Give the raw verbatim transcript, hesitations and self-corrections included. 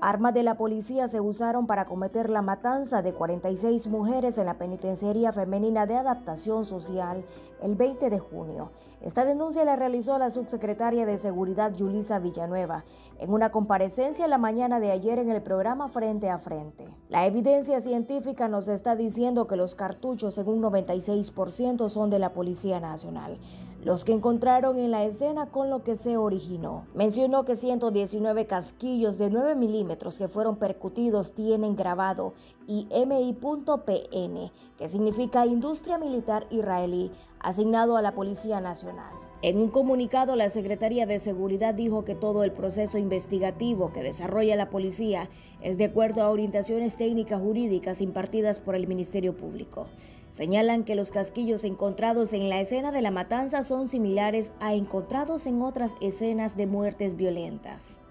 Armas de la policía se usaron para cometer la matanza de cuarenta y seis mujeres en la penitenciaría femenina de adaptación social el veinte de junio. Esta denuncia la realizó la subsecretaria de Seguridad Yulisa Villanueva en una comparecencia la mañana de ayer en el programa Frente a Frente. La evidencia científica nos está diciendo que los cartuchos en un noventa y seis por ciento son de la Policía Nacional, los que encontraron en la escena con lo que se originó. Mencionó que ciento diecinueve casquillos de nueve milímetros que fueron percutidos tienen grabado I M I punto P N, que significa Industria Militar Israelí, asignado a la Policía Nacional. En un comunicado, la Secretaría de Seguridad dijo que todo el proceso investigativo que desarrolla la policía es de acuerdo a orientaciones técnicas jurídicas impartidas por el Ministerio Público. Señalan que los casquillos encontrados en la escena de la matanza son similares a encontrados en otras escenas de muertes violentas.